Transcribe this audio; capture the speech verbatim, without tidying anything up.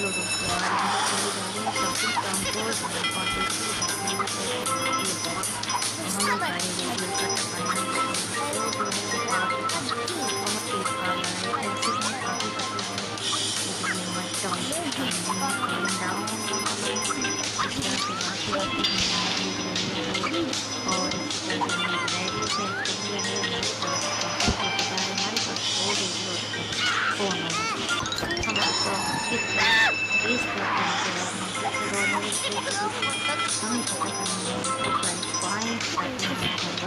दोस्तों आज हम लोग चले जा रहे हैं शॉपिंग काउंटर और देखिए ये बहुत और हम लोग सारे रेडियो का टपाना जो जो है बहुत तेज आ रहा है ऐसे में काफ़ी पतले हैं लेकिन ये मत डाउन कम डाउन इस तरह से आते आते हम देख रहे हैं और इसी तरह से हम एक रेडियो चेंज कर लिया है हमारे पास काफ़ी सुविधा है हमारे पास दो रेडियो फ़ोन है हम आपको किस तरह बीस करते हैं के बाद हम दूसरे दौर में हमें पता करना है इसको प्राइस पॉइंट ताकि हमारे घर